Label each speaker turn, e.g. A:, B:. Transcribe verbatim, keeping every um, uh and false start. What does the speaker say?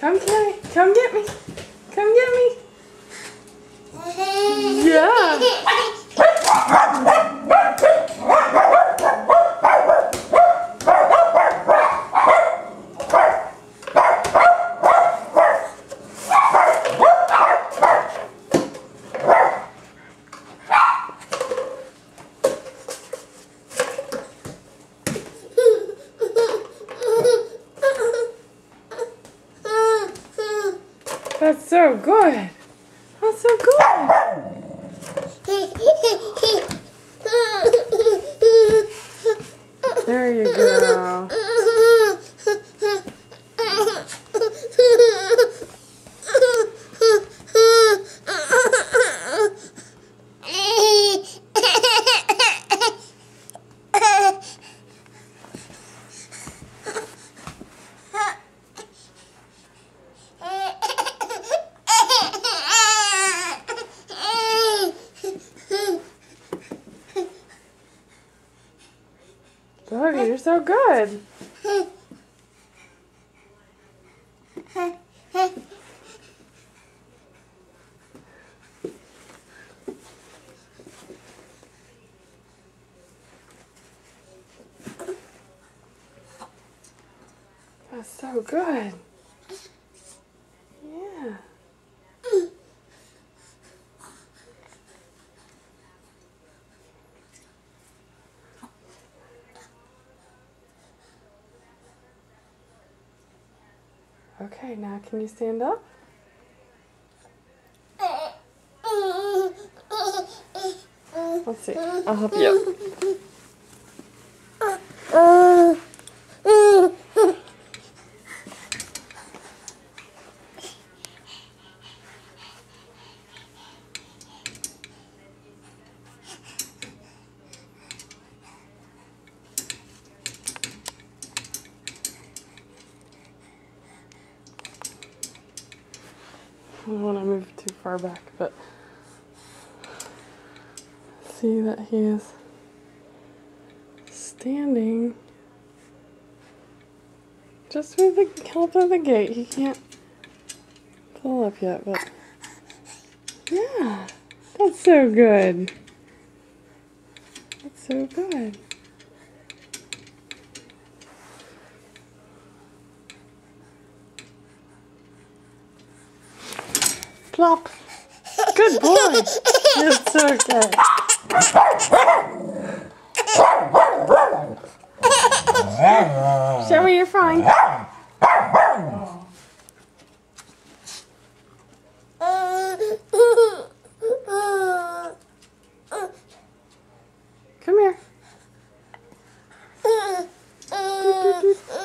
A: Come play. Come get me. Come get me. Yeah. That's so good. That's so good. There you go. Doggy, you're so good. That's so good. Yeah. Okay, now can you stand up? Let's see. I'll help you up. I don't want to move too far back, but see that he is standing just with the help of the gate. He can't pull up yet, but yeah, that's so good. That's so good. Plop. Good boy. That's so good. Show me you're fine. Come here.